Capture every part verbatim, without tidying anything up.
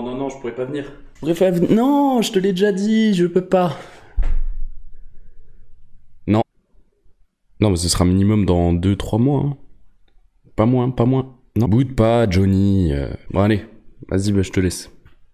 non, non, je pourrais pas venir. Je pourrais pas venir. Non, je te l'ai déjà dit, je peux pas. Non. Non, mais ce sera minimum dans deux trois mois. Hein. Pas moins, pas moins. Non. Boude pas, Johnny. Euh... Bon, allez. Vas-y, bah, je te laisse.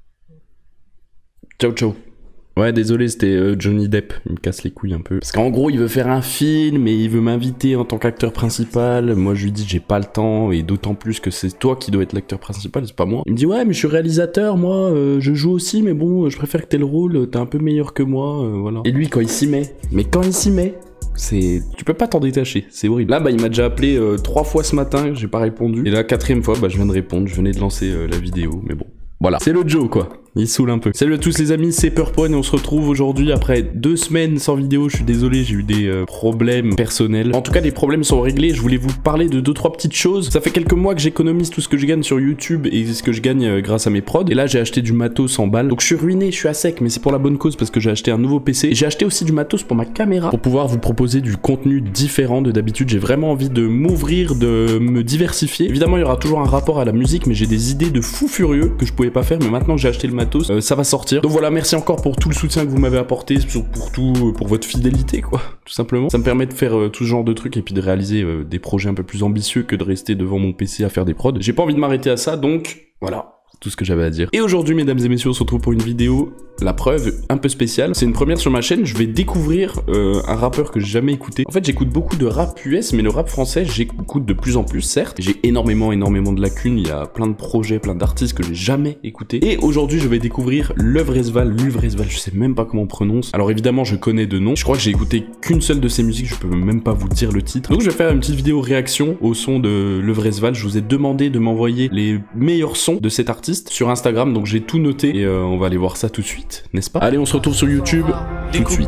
Ciao, ciao. Ouais, désolé, c'était euh, Johnny Depp. Il me casse les couilles un peu. Parce qu'en gros, il veut faire un film et il veut m'inviter en tant qu'acteur principal. Moi, je lui dis, j'ai pas le temps. Et d'autant plus que c'est toi qui dois être l'acteur principal, c'est pas moi. Il me dit, ouais, mais je suis réalisateur, moi. Euh, je joue aussi, mais bon, je préfère que t'aies le rôle. T'es un peu meilleur que moi. Euh, voilà. Et lui, quand il s'y met. Mais quand il s'y met. C'est... Tu peux pas t'en détacher, c'est horrible. Là, bah, il m'a déjà appelé euh, trois fois ce matin, j'ai pas répondu. Et la quatrième fois, bah, je viens de répondre, je venais de lancer euh, la vidéo, mais bon. Voilà. C'est le Joe, quoi. Il saoule un peu. Salut à tous les amis, c'est Purpone et on se retrouve aujourd'hui après deux semaines sans vidéo. Je suis désolé, j'ai eu des euh, problèmes personnels. En tout cas, les problèmes sont réglés. Je voulais vous parler de deux trois petites choses. Ça fait quelques mois que j'économise tout ce que je gagne sur YouTube et ce que je gagne euh, grâce à mes prods. Et là, j'ai acheté du matos en balles. Donc je suis ruiné, je suis à sec, mais c'est pour la bonne cause parce que j'ai acheté un nouveau P C. Et j'ai acheté aussi du matos pour ma caméra pour pouvoir vous proposer du contenu différent de d'habitude. J'ai vraiment envie de m'ouvrir, de me diversifier. Évidemment, il y aura toujours un rapport à la musique, mais j'ai des idées de fou furieux que je pouvais pas faire. Mais maintenant que j'ai acheté le matos, euh, ça va sortir. Donc voilà, merci encore pour tout le soutien que vous m'avez apporté, pour tout, pour votre fidélité, quoi, tout simplement. Ça me permet de faire euh, tout ce genre de trucs et puis de réaliser euh, des projets un peu plus ambitieux que de rester devant mon P C à faire des prods. J'ai pas envie de m'arrêter à ça, donc voilà. Tout ce que j'avais à dire. Et aujourd'hui, mesdames et messieurs, on se retrouve pour une vidéo, la preuve, un peu spéciale. C'est une première sur ma chaîne, je vais découvrir euh, un rappeur que j'ai jamais écouté. En fait, j'écoute beaucoup de rap U S, mais le rap français, j'écoute de plus en plus, certes. J'ai énormément, énormément de lacunes, il y a plein de projets, plein d'artistes que j'ai jamais écoutés. Et aujourd'hui, je vais découvrir Luvresval, Luvresval, je sais même pas comment on prononce. Alors évidemment, je connais de nom. Je crois que j'ai écouté qu'une seule de ses musiques, je peux même pas vous dire le titre. Donc je vais faire une petite vidéo réaction au son de Luvresval. Je vous ai demandé de m'envoyer les meilleurs sons de cet artiste sur Instagram, donc j'ai tout noté et euh, on va aller voir ça tout de suite, n'est-ce pas? Allez, on se retrouve sur YouTube tout de suite.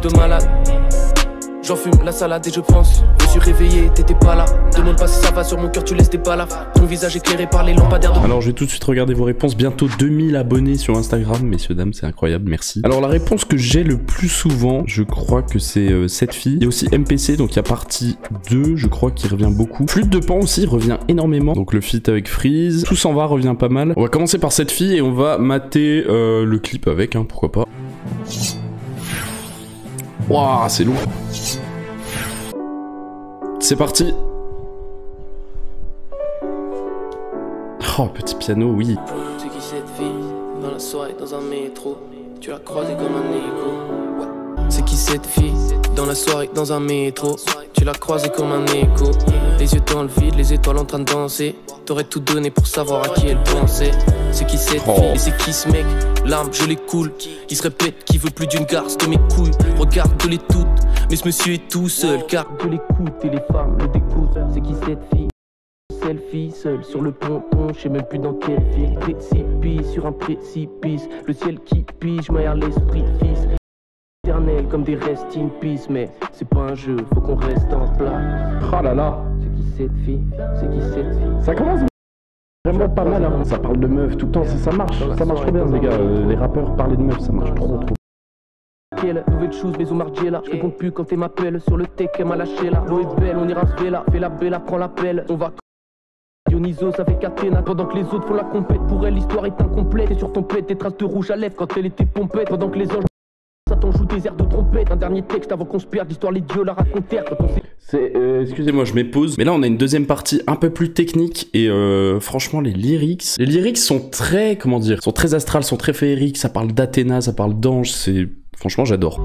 J'en fume la salade et je pense. Je me suis réveillé, t'étais pas là. Demande pas si ça va sur mon cœur, tu laisses des balafres. Ton visage éclairé par les lampadaires de... Alors je vais tout de suite regarder vos réponses. Bientôt deux mille abonnés sur Instagram, messieurs, dames, c'est incroyable, merci. Alors la réponse que j'ai le plus souvent, je crois que c'est euh, cette fille. Il y a aussi M P C, donc il y a partie deux, je crois, qui revient beaucoup. Flûte de Pan aussi revient énormément. Donc le feat avec Freeze. Tout s'en va revient pas mal. On va commencer par cette fille et on va mater euh, le clip avec, hein, pourquoi pas. Waouh, c'est lourd. C'est parti. Oh, petit piano, oui. C'est qui cette fille? Dans la soirée, dans un métro. Tu l'as croisée comme un écho. C'est qui cette fille? Dans la soirée, dans un métro. Tu l'as croisée comme un écho. Les yeux dans le vide, les étoiles en train de danser. T'aurais tout donné pour savoir à qui elle pensait. C'est qui cette oh. fille? Et c'est qui ce mec? L'arme, je les coule. Qui se répète, qui veut plus d'une garce de mes couilles. Regarde-les toutes, mais ce monsieur est tout seul. Car de l'écoute et les femmes le dégoûtent. C'est qui cette fille? Selfie, seul sur le ponton, je sais même plus dans quelle ville. Précipice sur un précipice, le ciel qui pige, m'aère l'esprit fils. Éternel comme des rest in peace, mais c'est pas un jeu, faut qu'on reste en plat. Oh là là. C'est qui cette fille? C'est qui cette fille? Ça commence vraiment pas mal, hein. Ça parle de meufs tout le temps, ça, ça marche, ça marche trop bien les gars, euh, les rappeurs parler de meufs, ça marche trop trop. Quelle nouvelle chose, mais au Margiela. Je réponds plus quand elle m'appelle, sur le tech elle m'a lâché là. L'eau est belle, on ira se véla, fais la bella, prends l'appel, on va... Dionysos avec Athéna, pendant que les autres font la compète. Pour elle l'histoire est incomplète, et sur ton pet des traces de rouge à lèvres quand elle était pompette. Pendant que les anges... Ça t'en joue des airs de trompette. Un dernier texte avant qu'on se perde, l'histoire les dieux la racontèrent quand on s'est... C'est, euh, excusez-moi, je m'épose. Mais là, on a une deuxième partie un peu plus technique et euh, franchement, les lyrics, les lyrics sont très, comment dire, sont très astrales, sont très féeriques. Ça parle d'Athéna, ça parle d'anges. C'est, franchement, j'adore.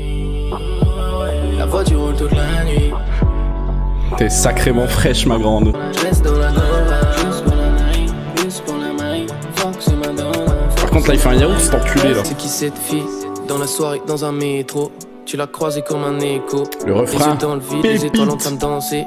La voiture roule toute la nuit. T'es sacrément fraîche, ma grande. Par contre, là, il fait un yaourt, cet enculé là. C'est qui cette fille? Dans la soirée, dans un métro. Tu l'as croisée comme un écho. Le refrain. Les yeux dans le vide, les étoiles en train de danser.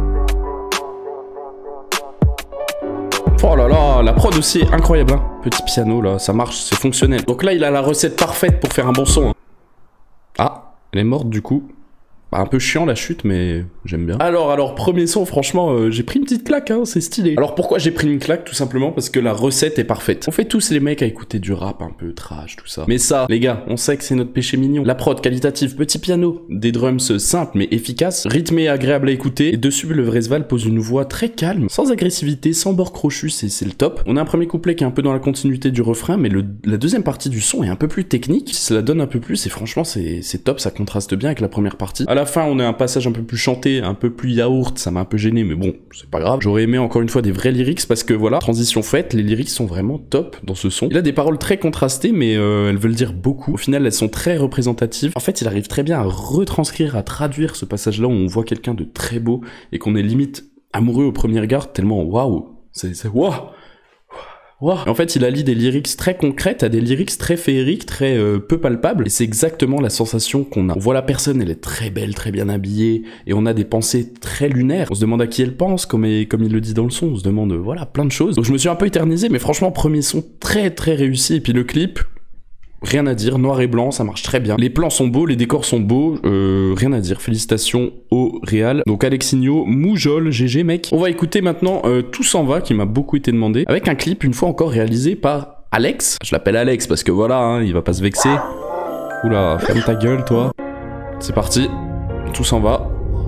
Oh là là, la prod aussi est incroyable, hein. Petit piano là, ça marche, c'est fonctionnel. Donc là, il a la recette parfaite pour faire un bon son, hein. Ah, elle est morte du coup. Bah, un peu chiant la chute, mais j'aime bien. Alors, alors, premier son, franchement, euh, j'ai pris une petite claque, hein, c'est stylé. Alors pourquoi j'ai pris une claque? Tout simplement parce que la recette est parfaite. On fait tous les mecs à écouter du rap un peu trash, tout ça. Mais ça, les gars, on sait que c'est notre péché mignon. La prod qualitative, petit piano, des drums simples mais efficaces, rythmés et agréables à écouter. Et dessus, le Vresval pose une voix très calme, sans agressivité, sans bord crochu, c'est le top. On a un premier couplet qui est un peu dans la continuité du refrain, mais le, la deuxième partie du son est un peu plus technique. Ça la donne un peu plus et franchement, c'est top, ça contraste bien avec la première partie. À la fin, on a un passage un peu plus chanté, un peu plus yaourt, ça m'a un peu gêné, mais bon, c'est pas grave. J'aurais aimé encore une fois des vrais lyrics parce que voilà, transition faite, les lyrics sont vraiment top dans ce son. Il a des paroles très contrastées, mais euh, elles veulent dire beaucoup. Au final, elles sont très représentatives. En fait, il arrive très bien à retranscrire, à traduire ce passage-là où on voit quelqu'un de très beau et qu'on est limite amoureux au premier regard, tellement waouh, c'est waouh. Wow. En fait, il allie des lyrics très concrètes à des lyrics très féeriques, très euh, peu palpables, et c'est exactement la sensation qu'on a. On voit la personne, elle est très belle, très bien habillée, et on a des pensées très lunaires. On se demande à qui elle pense, comme, comme il le dit dans le son, on se demande, euh, voilà, plein de choses. Donc je me suis un peu éternisé, mais franchement, premier son très très réussi, et puis le clip... Rien à dire, noir et blanc, ça marche très bien. Les plans sont beaux, les décors sont beaux, euh, rien à dire. Félicitations au réal. Donc Alexinho, Moujol, G G mec. On va écouter maintenant euh, Tout s'en va, qui m'a beaucoup été demandé, avec un clip une fois encore réalisé par Alex. Je l'appelle Alex parce que voilà, hein, il va pas se vexer. Oula, ferme ta gueule toi. C'est parti, Tout s'en va.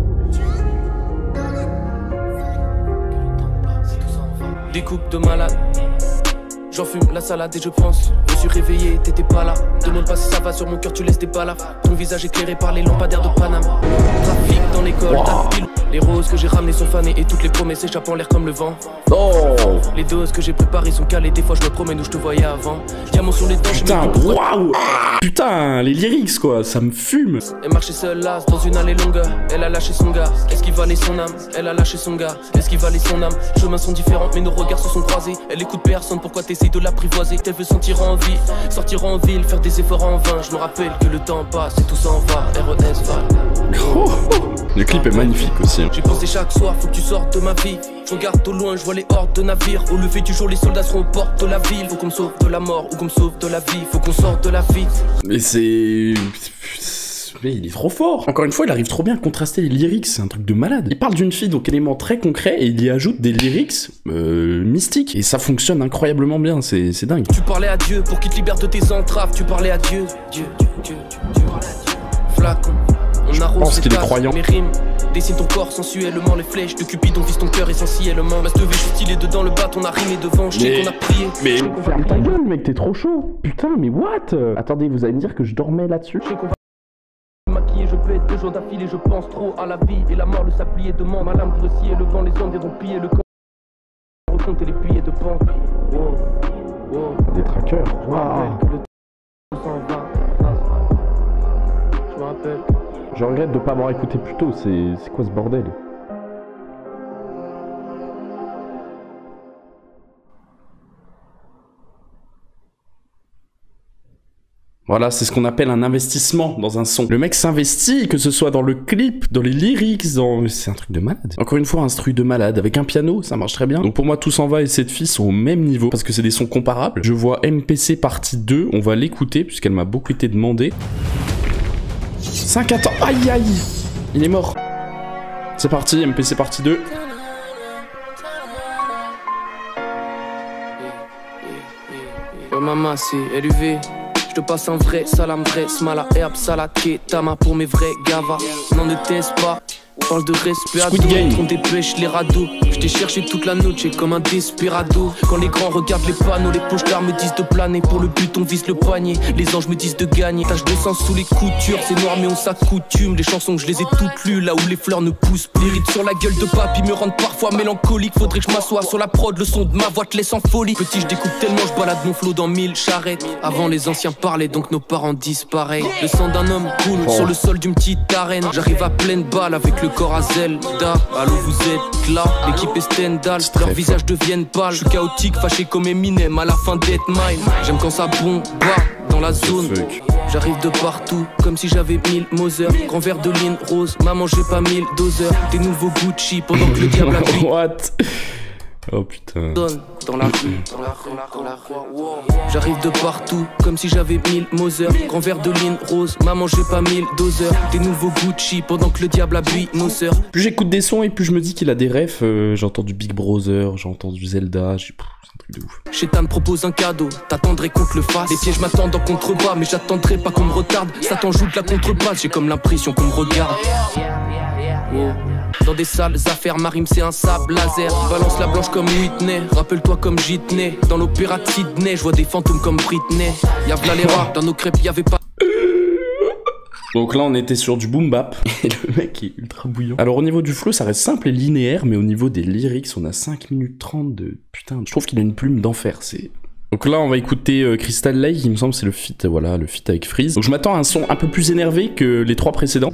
Des coupes de malade. J'en fume la salade et je pense. Je me suis réveillé, t'étais pas là. Demande pas si ça va sur mon cœur, tu laisses des balafres. Ton visage éclairé par les lampadaires de Paname. Trafic dans l'école, wow. Les roses que j'ai ramenées sont fanées et toutes les promesses échappent en l'air comme le vent. Oh. Les doses que j'ai préparées sont calées, des fois je me promène où je te voyais avant. Diamant sur les dents, putain, waouh. Putain, les lyrics quoi, ça me fume. Elle marchait seule là, dans une allée longue. Elle a lâché son gars, est-ce qu'il valait son âme? Elle a lâché son gars, est-ce qu'il valait son âme? Chemins sont différents mais nos regards se sont croisés. Elle écoute personne, pourquoi t'essayes de l'apprivoiser? Elle veut sentir en vie, sortir en ville, faire des efforts en vain. Je me rappelle que le temps passe et tout s'en va, R E S va. Oh, le clip est magnifique aussi. J'ai pensé chaque soir, faut que tu sortes de ma vie. Je regarde au loin, je vois les hordes de navires. Au lever du jour, les soldats seront aux portes de la ville. Faut qu'on me sauve de la mort ou qu'on me sauve de la vie. Faut qu'on sorte de la vie. Mais c'est... Mais il est trop fort. Encore une fois, il arrive trop bien à contraster les lyrics, c'est un truc de malade. Il parle d'une fille, donc élément très concret, et il y ajoute des lyrics euh, mystiques. Et ça fonctionne incroyablement bien, c'est dingue. Tu parlais à Dieu pour qu'il te libère de tes entraves. Tu parlais à Dieu, Dieu, Dieu, Dieu, Dieu. Flacon, on arrose. Je pense qu'il est croyant. Mes rimes, dessine ton corps sensuellement, les flèches de Cupidon visent ton cœur essentiellement. Ma stevée, je suis stylé dedans, le bat, on a rimé devant, je sais qu'on a prié. Mais ferme ta gueule, mec, t'es trop chaud. Putain, mais what? Attendez, vous allez me dire que je dormais là-dessus? Maquillé, je pète deux jours d'affilée, je pense trop à la vie et la mort, le sablier demande. Ma lame pour scier le vent, les ondes viendront piller le corps. Recompter les billets de banque. Wow, wow. Des trackers. Waouh. Je me rappelle. Je regrette de pas avoir écouté plus tôt, c'est quoi ce bordel? Voilà, c'est ce qu'on appelle un investissement dans un son. Le mec s'investit, que ce soit dans le clip, dans les lyrics, dans... C'est un truc de malade. Encore une fois, un truc de malade, avec un piano, ça marche très bien. Donc pour moi, Tout s'en va et Cette fille sont au même niveau, parce que c'est des sons comparables. Je vois M P C partie deux, on va l'écouter, puisqu'elle m'a beaucoup été demandée. cinq à temps, aïe aïe, il est mort. C'est parti, M P C partie deux. Oh maman, c'est L U V. Je te passe un vrai salam, vrai smala, herbe, salade, ketama pour mes vrais gavas. N'en ne teste pas, parle de respect à d'autres, on dépêche les radeaux. Je t'ai cherché toute la noche comme un desperado. Quand les grands regardent les panneaux, les pochards me disent de planer. Pour le but on vise le poignet, les anges me disent de gagner. Tache de sang sous les coutures, c'est noir mais on s'accoutume. Les chansons je les ai toutes lues, là où les fleurs ne poussent plus. Les rides sur la gueule de papy me rendent parfois mélancolique. Faudrait que je m'assoie sur la prod, le son de ma voix te laisse en folie. Petit je découpe tellement, je balade mon flot dans mille charrettes. Avant les anciens parlaient, donc nos parents disparaissent. Le sang d'un homme coule oh. Sur le sol d'une petite arène. J'arrive à pleine balle avec le corps à Zelda. Allô vous êtes là, l'équipe est Stendhal. Leurs visages deviennent pâles. Je suis chaotique, fâché comme Eminem à la fin d'Death Mile. J'aime quand ça bombe dans la zone. J'arrive de partout, comme si j'avais mille Moser. Grand verre de ligne rose, maman j'ai pas mille doseurs. Des nouveaux Gucci pendant que le diable a pris. What? Oh putain. Dans la rue, dans la rue, dans la rue. J'arrive de partout, comme si j'avais mille Moser. Grand verre de ligne rose, maman j'ai pas mille doseurs. Des nouveaux Gucci pendant que le diable habille nos sœurs. Plus j'écoute des sons et plus je me dis qu'il a des refs. Euh, j'ai entendu Big Brother, j'ai entendu Zelda, j'ai... Pff, c'est un truc de ouf. Chétan me propose un cadeau, t'attendrais qu'on te le fasse. Les pièges m'attendent en contrebas, mais j'attendrai pas qu'on me retarde. Satan joue de la contrebasse, j'ai comme l'impression qu'on me regarde. Oh. Dans des sales affaires, ma rime c'est un sable laser. Balance la blanche comme Whitney, rappelle-toi comme Jitney. Dans l'opéra de Sydney, je vois des fantômes comme Britney. Y'a v'là les rats, dans nos crêpes y'avait pas. Donc là on était sur du boom bap et le mec est ultra bouillant. Alors au niveau du flow ça reste simple et linéaire, mais au niveau des lyrics on a cinq minutes trente de... Putain, je trouve qu'il a une plume d'enfer, c'est... Donc là on va écouter euh, Crystal Lake, il me semble c'est le feat, euh, voilà, le feat avec Freeze. Donc je m'attends à un son un peu plus énervé que les trois précédents.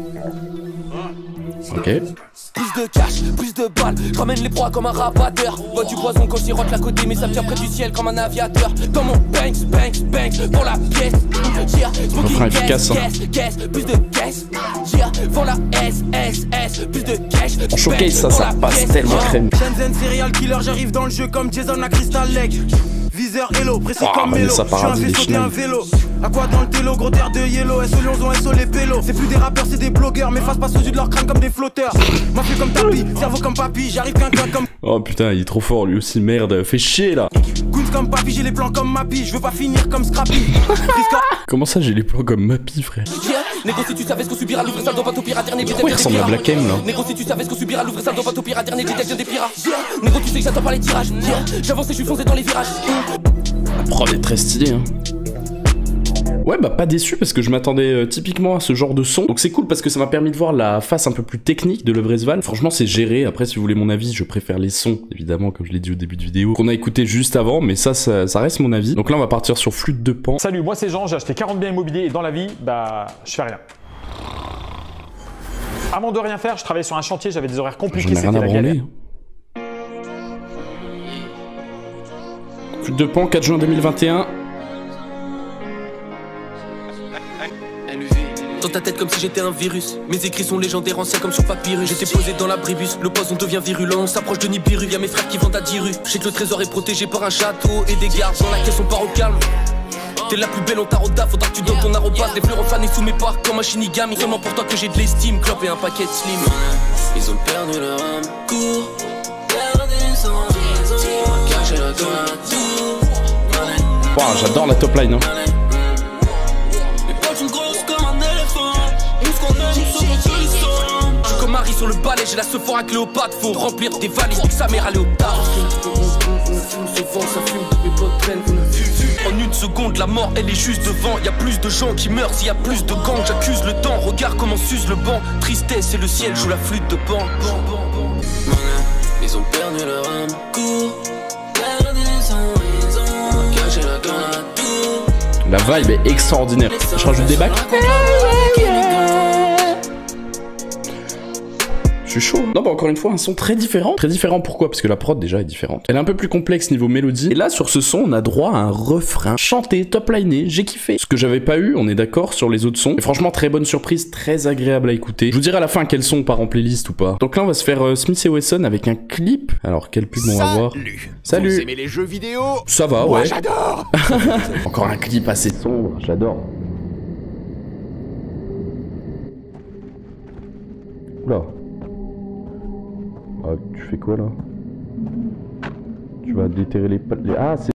Ok. Plus de cash, plus de balles, je ramène les proies comme un rabatteur. Bois du poison quand j'y rote la côté, mais ça me tient près du ciel comme un aviateur. Dans mon banks, banks, banks, pour la pièce. Yeah, refrain efficace, hein. Caisse, caisse, plus de caisse. Yeah, pour la S, S, S, plus de cash. En showcase ça, ça passe tellement crème. Shenzhen serial killer, j'arrive dans le jeu comme Jason à Crystal Lake. Viseur hello, précis oh, comme Melo. J'suis un vaisseau t'es un vélo. À quoi dans le télo, gros terre de yellow. S O Lyonzon, S O les pélos. C'est plus des rappeurs, c'est des blogueurs. Mes faces passent au-dessus de leur crâne comme des flotteurs. M'a fait comme tapis, cerveau comme papy. J'arrive qu'un gars comme. Oh putain, il est trop fort lui aussi, merde. Fais chier là. Goons comme papy, j'ai les plans comme Mappy. Je veux pas finir comme Scrappy. Comment ça, j'ai les plans comme Mappy, frère? Yeah, négocie, tu savais ce qu'on subira, l'ouvrir ça dans bateau pirate, dernier du pourquoi il ressemble à Black M là? Négocie, tu savais ce qu'on subira, l'ouvrir ça dans bateau pirate, dernier du des pirates. Yeah, négo, tu sais que j'attends pas les tirages. Yeah, j'avance et je suis foncé dans les virages. La prod est très stylée, hein. Ouais, bah pas déçu parce que je m'attendais euh, typiquement à ce genre de son. Donc c'est cool parce que ça m'a permis de voir la face un peu plus technique de Levresval. Franchement, c'est géré. Après, si vous voulez mon avis, je préfère les sons, évidemment, comme je l'ai dit au début de vidéo, qu'on a écouté juste avant. Mais ça, ça, ça reste mon avis. Donc là, on va partir sur Flûte de Pan. Salut, moi c'est Jean, j'ai acheté quarante biens immobiliers et dans la vie, bah, je fais rien. Avant de rien faire, je travaillais sur un chantier, j'avais des horaires compliqués, c'était la galère. Flûte de Pan, quatre juin deux mille vingt et un. Dans ta tête comme si j'étais un virus. Mes écrits sont légendaires, anciens comme sur papyrus. J'étais posé dans l'abribus, le poison devient virulent. On s'approche de Nibiru, y'a mes frères qui vendent à dix rues. Je sais que le trésor est protégé par un château et des gardes dans la caisse on part au calme. T'es la plus belle, on t'arroda, faudra que tu donnes ton arrobase. Les fleurs fanés sous mes parcs comme un shinigami. Seulement pour toi que j'ai de l'estime, clope et un paquet de slim. Ils ont perdu leur âme, court, perdu sans raison. Caché là dans la tour. Wow, j'adore la top line, hein. Marie sur le balai, j'ai la Sephora Cléopâtre. Faut remplir des valises, que sa mère à léopard. En une seconde, la mort elle est juste devant. Y'a plus de gens qui meurent s'il y a plus de gangs. J'accuse le temps, regarde comment s'use le banc. Tristesse et le ciel joue la flûte de Pan. Ils ont perdu leur âme, court, perdu sans raison. Caché là dans la tour. La vibe est extraordinaire. Je rajoute des bacs. Je suis chaud. Non, bah encore une fois, un son très différent. Très différent, pourquoi? Parce que la prod déjà est différente. Elle est un peu plus complexe niveau mélodie. Et là, sur ce son, on a droit à un refrain chanté, top-liné. J'ai kiffé. Ce que j'avais pas eu, on est d'accord, sur les autres sons. Et franchement, très bonne surprise, très agréable à écouter. Je vous dirai à la fin quels sons part en playlist ou pas. Donc là, on va se faire euh, Smith et Wesson avec un clip. Alors, quel pub on va voir? Salut. Salut. Vous aimez les jeux vidéo? Ça va, Moi, ouais. j'adore. Encore un clip assez sombre, j'adore. Oula. Ah, tu fais quoi là? Tu vas déterrer les... les... Ah, c'est...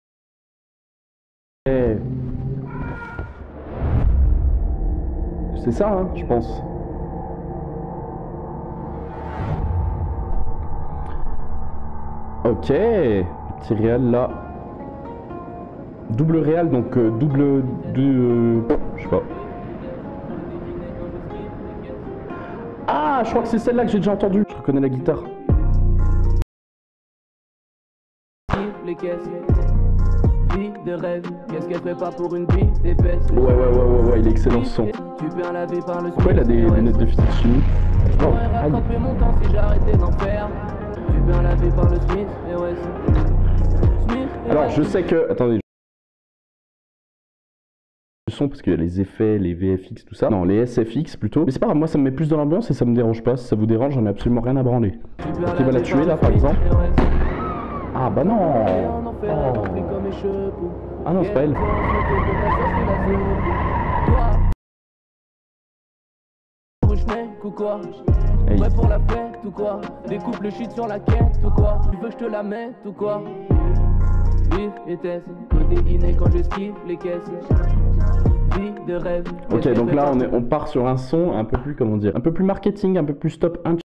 C'est ça, hein, je pense. Ok. Petit réal là. Double réal, donc euh, double... De, euh, je sais pas. Ah, je crois que c'est celle-là que j'ai déjà entendue. Je reconnais la guitare. Les caisses, vie de rêve, qu'est-ce qu'elle ferait pas pour une vie d'épaisse. Ouais, ouais, ouais, ouais, ouais, il est excellent ce son. Tu peux en laver par le Pourquoi il a des lunettes de physique chimie? Oh, aïe. mon temps si j'arrêtais d'en faire. Tu peux en laver par le Smith, et ouais. Smith, Alors, je sais que... Attendez. Le son parce qu'il y a les effets, les V F X, tout ça. Non, les S F X plutôt. Mais c'est pas grave, moi ça me met plus dans l'ambiance et ça me dérange pas. Si ça vous dérange, j'en ai absolument rien à branler. Donc il va la tuer là par exemple. Ah bah non. Oh. Ah non, c'est pas elle. Hey. Ouais pour la fête ou quoi? Découpe le shit sur la quête ou quoi? Tu veux que je te la mette ou quoi? Vif et test, côté inné quand je skiffe les caisses. Vie de rêve. Ok, donc là on, est, on part sur un son un peu plus, comment dire, un peu plus marketing, un peu plus stop un.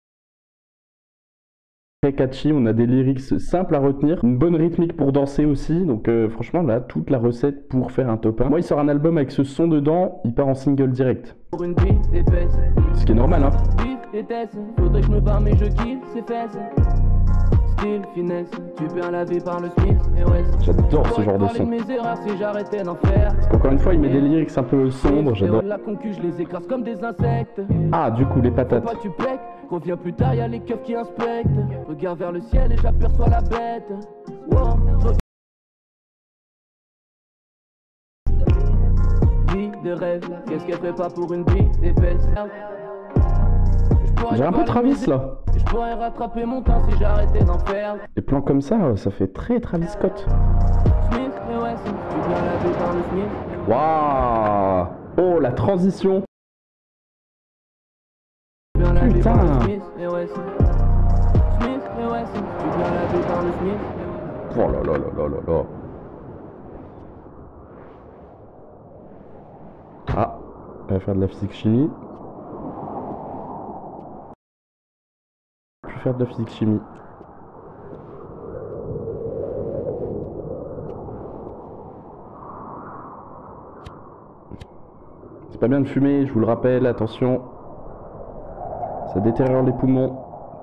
Très catchy, on a des lyrics simples à retenir, une bonne rythmique pour danser aussi, donc euh, franchement là, toute la recette pour faire un top un. Moi il sort un album avec ce son dedans, il part en single direct. Pour une vie épaisse. Ce qui est normal hein. Vif et test, faudrait que je me barre mais je kiffe ses fesses. Style, finesse, tu perds la vie par le Smith et ouais. J'adore ce genre de son. Mes erreurs si j'arrêtais d'en faire. Parce qu'encore une fois il met des lyrics un peu sombres, j'adore. La concu, je les écrase comme des insectes. Ah du coup les patates. Faut pas tu plec, reviens plus tard, y'a les keufs qui inspectent. Regarde vers le ciel et j'aperçois la bête. Wow. Vie de rêve, qu'est-ce qu'elle fait pas pour une vie épaisse? J'ai un peu Travis là. Je pourrais rattraper mon temps si j'arrêtais d'en faire. Des plans comme ça, ça fait très Travis Scott. Smith et West, tu viens la vie par le Smith. Waouh. Oh la transition. Putain. Smith et West. Smith et West, tu viens la vie par le Smith. Oh là là là là là là. Ah, on va faire de la physique-chimie. Je vais faire de la physique-chimie. C'est pas bien de fumer, je vous le rappelle, attention. Ça détériore les poumons.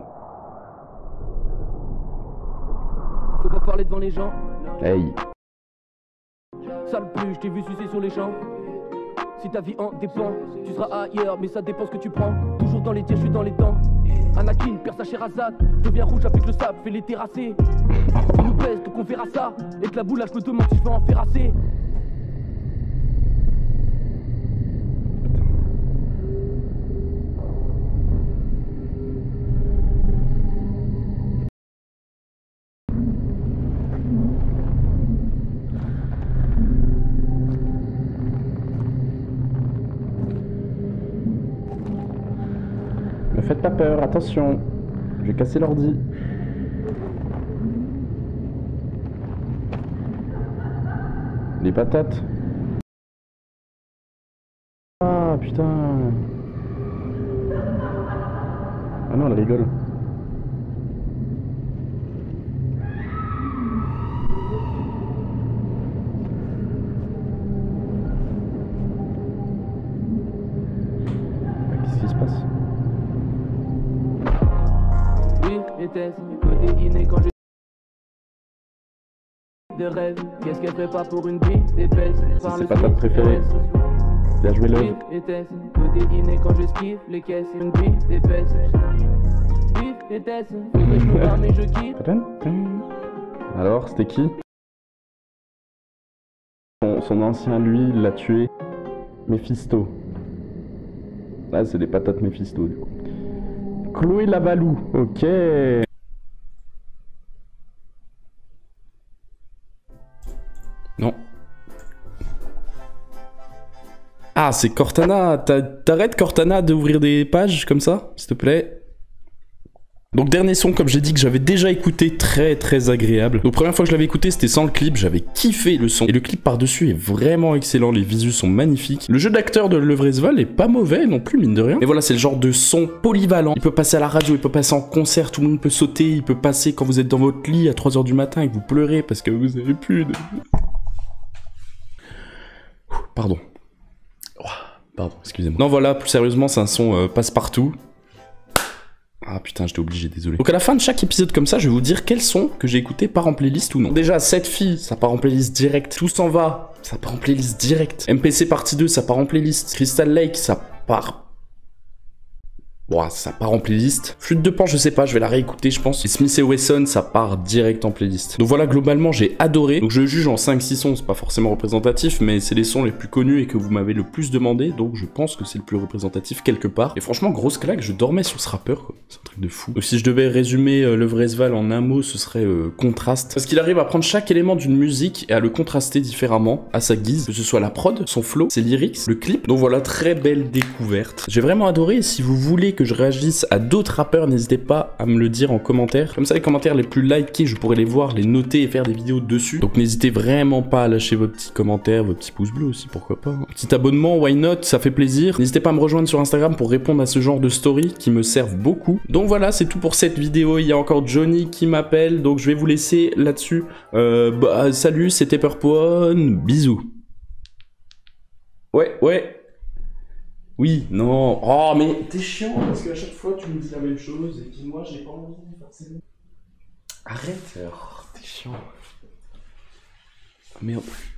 Faut pas parler devant les gens. Hey. Sale plus, je t'ai vu sucer sur les champs. Si ta vie en dépend, tu seras ailleurs, mais ça dépend ce que tu prends. Toujours dans les tirs, je suis dans les dents. Anakin perd sa Sherazade, deviens rouge avec le sable, fais les terrasser. Tu nous pèse, donc on verra ça. Et que la boule, je me demande si je vais en faire assez. Ne faites pas peur, attention. Je vais casser l'ordi. Les patates. Ah putain. Ah non, elle rigole. Qu'est-ce qui se passe? Côté inné quand je de rêve, qu'est-ce qu'elle fait pas pour une vie d'épaisse? C'est ses patates préférées. Bien joué l'œuvre. Côté inné quand je skiffe les caisses, une vie d'épaisse. Vif et test, faudrait que je me barre mais je kiffe. Alors, c'était qui? Son, son ancien lui, il l'a tué. Mephisto. Là, c'est des patates Mephisto du coup. Chloé Lavalou, ok. Non. Ah, c'est Cortana. T'arrêtes Cortana d'ouvrir des pages comme ça, s'il te plaît. Donc dernier son, comme j'ai dit, que j'avais déjà écouté, très très agréable. Donc première fois que je l'avais écouté, c'était sans le clip, j'avais kiffé le son. Et le clip par-dessus est vraiment excellent, les visuels sont magnifiques. Le jeu d'acteur de Levresval est pas mauvais non plus, mine de rien. Et voilà, c'est le genre de son polyvalent. Il peut passer à la radio, il peut passer en concert, tout le monde peut sauter, il peut passer quand vous êtes dans votre lit à trois heures du matin et que vous pleurez parce que vous avez plus de... Pardon. Pardon, excusez-moi. Non voilà, plus sérieusement, c'est un son euh, passe-partout. Ah putain, j'étais obligé, désolé. Donc à la fin de chaque épisode comme ça, je vais vous dire quels sons que j'ai écoutés part en playlist ou non. Déjà, cette fille, ça part en playlist direct. Tout s'en va, ça part en playlist direct. M P C partie deux, ça part en playlist. Crystal Lake, ça part... Bon, ça part en playlist. Flûte de Pan, je sais pas, je vais la réécouter, je pense. Et Smith et Wesson, ça part direct en playlist. Donc voilà, globalement, j'ai adoré. Donc je juge en cinq six sons, c'est pas forcément représentatif, mais c'est les sons les plus connus et que vous m'avez le plus demandé, donc je pense que c'est le plus représentatif quelque part. Et franchement, grosse claque, je dormais sur ce rappeur, quoi. C'est un truc de fou. Donc si je devais résumer euh, le Vresval en un mot, ce serait euh, contraste. Parce qu'il arrive à prendre chaque élément d'une musique et à le contraster différemment, à sa guise, que ce soit la prod, son flow, ses lyrics, le clip. Donc voilà, très belle découverte. J'ai vraiment adoré, et si vous voulez que je réagisse à d'autres rappeurs, n'hésitez pas à me le dire en commentaire. Comme ça, les commentaires les plus likés, je pourrais les voir, les noter et faire des vidéos dessus. Donc n'hésitez vraiment pas à lâcher vos petits commentaires, vos petits pouces bleus aussi, pourquoi pas. Petit abonnement, why not, ça fait plaisir. N'hésitez pas à me rejoindre sur Instagram pour répondre à ce genre de stories qui me servent beaucoup. Donc voilà, c'est tout pour cette vidéo. Il y a encore Johnny qui m'appelle, donc je vais vous laisser là-dessus. Euh, bah, salut, c'était Purpone, bisous. Ouais, ouais. Oui, non. Oh, mais t'es chiant parce qu'à chaque fois tu me dis la même chose et puis moi j'ai pas envie forcément. Arrête. Oh, t'es chiant. Merde.